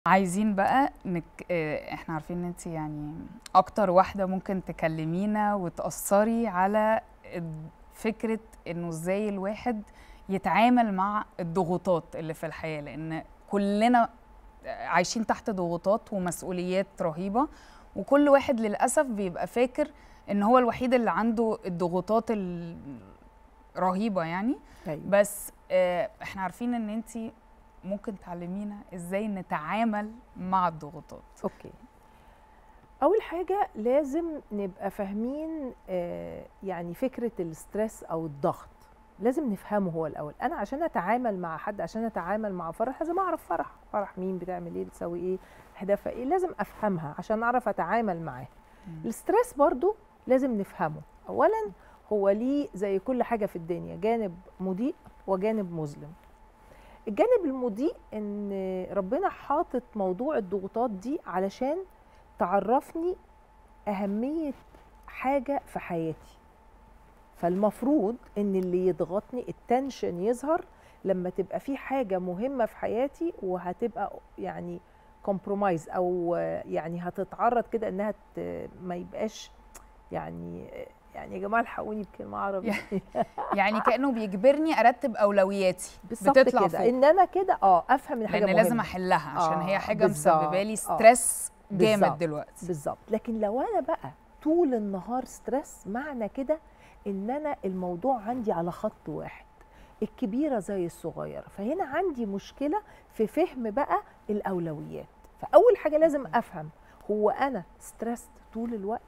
عايزين بقى احنا عارفين ان انت يعني اكتر واحدة ممكن تكلمينا وتأثري على فكرة انه ازاي الواحد يتعامل مع الضغوطات اللي في الحياة، لان كلنا عايشين تحت ضغوطات ومسؤوليات رهيبة، وكل واحد للأسف بيبقى فاكر ان هو الوحيد اللي عنده الضغوطات الرهيبة يعني. أيوة. بس احنا عارفين ان انت ممكن تعلمينا ازاي نتعامل مع الضغوطات. اوكي، اول حاجه لازم نبقى فاهمين يعني فكره الاسترس او الضغط لازم نفهمه هو الاول. انا عشان اتعامل مع حد، عشان اتعامل مع فرح، لازم اعرف فرح مين، بتعمل ايه، بتسوي ايه، اهدافها ايه، لازم افهمها عشان اعرف اتعامل معاه. الاسترس برضو لازم نفهمه. اولا هو ليه زي كل حاجه في الدنيا جانب مضيء وجانب مظلم. الجانب المضيء ان ربنا حاطط موضوع الضغوطات دي علشان تعرفني اهميه حاجه في حياتي. فالمفروض ان اللي يضغطني التنشن يظهر لما تبقى في حاجه مهمه في حياتي وهتبقى يعني كومبرومايز او يعني هتتعرض كده انها ما يبقاش يعني يا جماعه الحقوني بكلمه عربي يعني كانه بيجبرني ارتب اولوياتي بتطلع كده ان انا كده افهم ان حاجه لان مهمه لازم احلها عشان هي حاجه مسببه لي ستريس جامد دلوقتي. بالظبط. لكن لو انا بقى طول النهار ستريس، معنى كده ان انا الموضوع عندي على خط واحد، الكبيره زي الصغيره، فهنا عندي مشكله في فهم بقى الاولويات. فاول حاجه لازم افهم، هو انا ستريس طول الوقت؟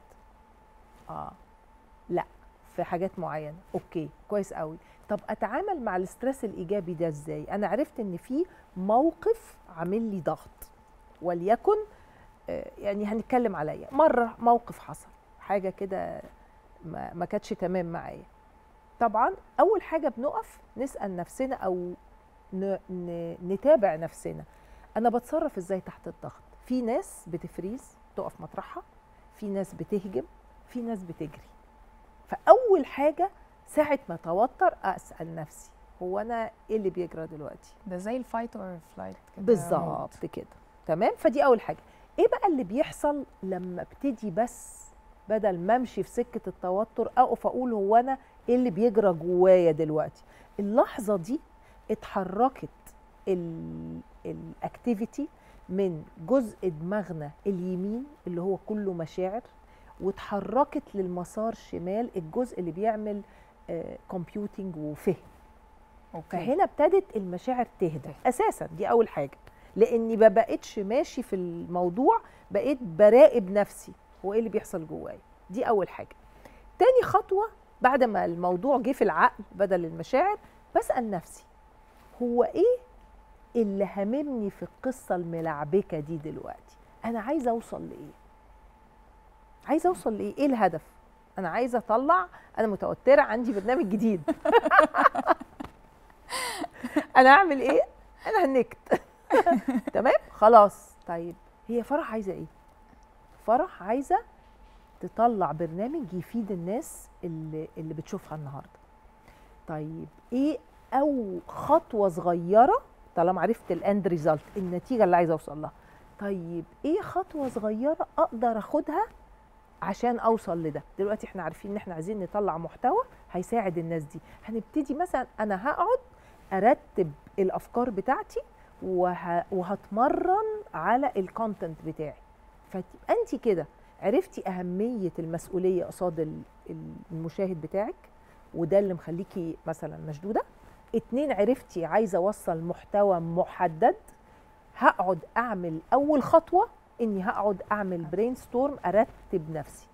لا، في حاجات معينه. اوكي كويس قوي. طب اتعامل مع الاسترس الايجابي ده ازاي؟ انا عرفت ان في موقف عامل لي ضغط، وليكن يعني هنتكلم عليا مره موقف حصل حاجه كده ما كانتش تمام معايا. طبعا اول حاجه بنقف نسال نفسنا او نتابع نفسنا، انا بتصرف ازاي تحت الضغط؟ في ناس بتفريز تقف مطرحها، في ناس بتهجم، في ناس بتجري. فاول حاجه ساعه ما اتوتر اسال نفسي، هو انا ايه اللي بيجرى دلوقتي؟ ده زي الفايت اور فلايت كده بالظبط كده. تمام. فدي اول حاجه. ايه بقى اللي بيحصل لما ابتدي بس بدل ما امشي في سكه التوتر اقف اقول هو انا ايه اللي بيجرى جوايا دلوقتي؟ اللحظه دي اتحركت الاكتيفيتي من جزء دماغنا اليمين اللي هو كله مشاعر، واتحركت للمسار شمال الجزء اللي بيعمل كومبيوتنج وفهم. فهنا ابتدت المشاعر تهدى اساسا. دي اول حاجه، لاني ما بقتش ماشي في الموضوع، بقيت براقب نفسي هو ايه اللي بيحصل جوايا. دي اول حاجه. تاني خطوه بعد ما الموضوع جه في العقل بدل المشاعر، بسال نفسي هو ايه اللي هاممني في القصه الملعبكه دي دلوقتي؟ انا عايزه اوصل لايه؟ عايزه اوصل لايه؟ ايه الهدف؟ انا عايزه اطلع، انا متوتره، عندي برنامج جديد انا اعمل ايه؟ انا هنكت تمام خلاص. طيب هي فرح عايزه ايه؟ فرح عايزه تطلع برنامج يفيد الناس اللي بتشوفها النهارده. طيب ايه او خطوه صغيره طالما عرفت الاند ريزلت، النتيجه اللي عايزه اوصل لها؟ طيب ايه خطوه صغيره اقدر اخدها عشان اوصل لده؟ دلوقتي احنا عارفين ان احنا عايزين نطلع محتوى هيساعد الناس دي. هنبتدي مثلا انا هقعد ارتب الافكار بتاعتي وهتمرن على الكونتنت بتاعي. فتبقى انت كده عرفتي اهميه المسؤوليه قصاد المشاهد بتاعك، وده اللي مخليكي مثلا مشدوده. 2 عرفتي عايزه اوصل محتوى محدد، هقعد اعمل اول خطوه اني هقعد اعمل برين ستورم ارتب نفسي.